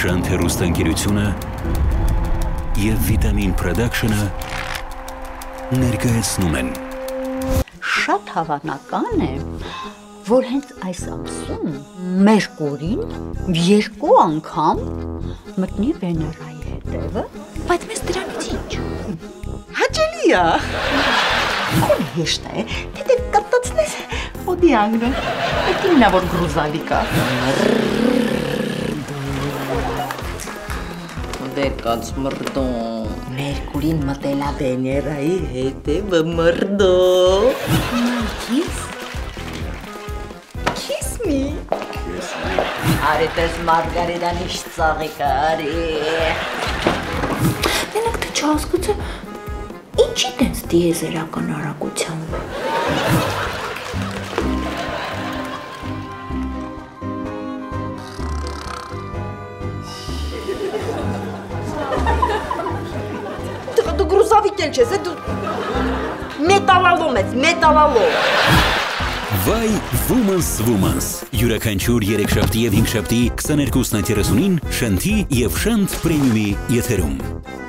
Շանթ հեռուստաընկերությունը և Վիտամին Production-ը ներկայացնում են։ Շատ հավանական է, որ հենց այս ամսում Մերկուրին 2 անգամ մտնի Վեներայի հետևը, բայց մեզ դրանից ինչ։ Հաճելի է։ Քո հեշտ է, թե կատացնես օդիանգը։ Այդ իննա որ գրուզալիկա։ Դեկած մրդոն։ Մերկուրին մտելա Վեներայի հետևը մրդո։ Kiss me. Արի տես Մարգարիտան իշ ծաղիկը, արի։ Մենակ թե չհասկացա, ինչի տենց դիեզերական արագությամբ։ Դու գրուզավիկ էլ չես, դու մետալալոմ ես, մետալալոմ։ Վայ Women's յուրաքանչյուր 3 շաբթի և 5 շաբթի 22:30-ին Շանթի և Շանթ Պրեմիումի եթերում։